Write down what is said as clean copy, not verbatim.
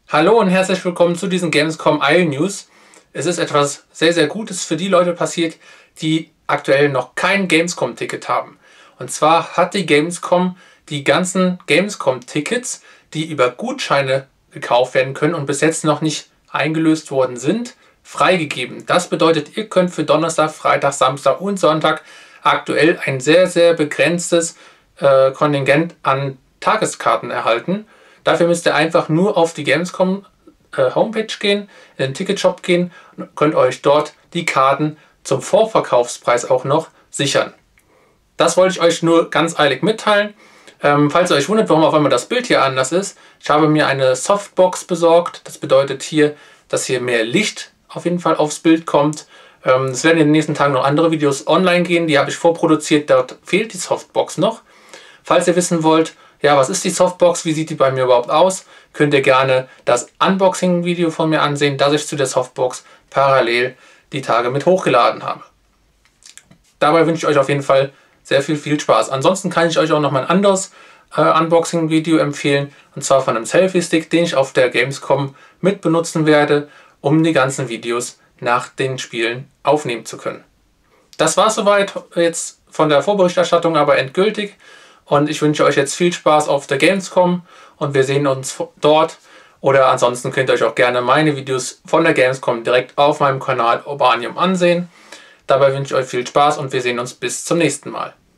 Hallo und herzlich willkommen zu diesen Gamescom Isle News. Es ist etwas sehr, sehr Gutes für die Leute passiert, die aktuell noch kein Gamescom-Ticket haben. Und zwar hat die Gamescom die ganzen Gamescom-Tickets, die über Gutscheine gekauft werden können und bis jetzt noch nicht eingelöst worden sind, freigegeben. Das bedeutet, ihr könnt für Donnerstag, Freitag, Samstag und Sonntag aktuell ein sehr, sehr begrenztes Kontingent an Tageskarten erhalten. Dafür müsst ihr einfach nur auf die Gamescom Homepage gehen, in den Ticketshop gehen und könnt euch dort die Karten zum Vorverkaufspreis auch noch sichern. Das wollte ich euch nur ganz eilig mitteilen. Falls ihr euch wundert, warum auf einmal das Bild hier anders ist, ich habe mir eine Softbox besorgt. Das bedeutet hier, dass hier mehr Licht auf jeden Fall aufs Bild kommt. Es werden in den nächsten Tagen noch andere Videos online gehen, die habe ich vorproduziert, dort fehlt die Softbox noch. Falls ihr wissen wollt, ja, was ist die Softbox, wie sieht die bei mir überhaupt aus, könnt ihr gerne das Unboxing-Video von mir ansehen, das ich zu der Softbox parallel die Tage mit hochgeladen habe. Dabei wünsche ich euch auf jeden Fall sehr viel Spaß. Ansonsten kann ich euch auch noch mal ein anderes Unboxing-Video empfehlen, und zwar von einem Selfie-Stick, den ich auf der Gamescom mit benutzen werde, um die ganzen Videos nach den Spielen aufnehmen zu können. Das war soweit jetzt von der Vorberichterstattung aber endgültig. Und ich wünsche euch jetzt viel Spaß auf der Gamescom und wir sehen uns dort. Oder ansonsten könnt ihr euch auch gerne meine Videos von der Gamescom direkt auf meinem Kanal Urbanium ansehen. Dabei wünsche ich euch viel Spaß und wir sehen uns bis zum nächsten Mal.